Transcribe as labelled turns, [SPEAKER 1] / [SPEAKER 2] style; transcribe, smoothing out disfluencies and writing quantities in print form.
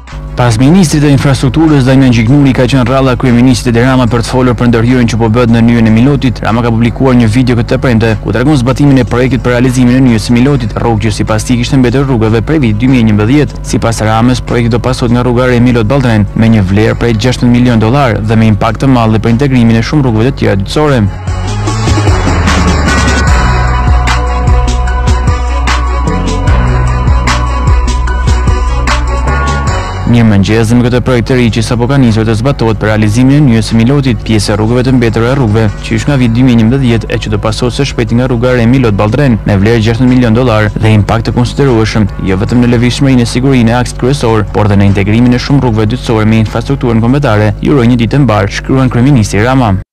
[SPEAKER 1] Pas ministrit të infrastrukturës Damian Gjiknuri ka qenë rralla kryeministit Edi Rama për të folur për ndërhyrjen që po bëhet në Nyjen e Milotit. Rama ka publikuar një video këtë premte ku tregon zbatimin e projektit për realizimin e Nyjes së Milotit, rrugë që sipas tij kishte mbetur rrugëve prej vitit 2011. Sipas Ramës, projekti do pasohet nga rruga e Milot Balltren me një vlerë prej $16 milion dhe me impakt të madh për integrimin e shumë rrugëve të tjera dytësore. Mirëmëngjes, me këtë projekt të ri që sapo ka nisur të zbatohet për realizimin e Nyjes së Milotit, pjesë e rrugëve të mbetura e rrugëve, që është nga viti 2011 e që do pasohet së shpejti nga rruga e Milot Balltren me vlerë $16 milion dhe impakt të konsiderueshëm, jo vetëm në lëvizshmërinë e sigurinë e aksit kryesor, por edhe në integrimin e shumë rrugëve dytësore me infrastrukturën kombëtare. Ju uroj një ditë të mbarë, shkruan kryeministri Rama.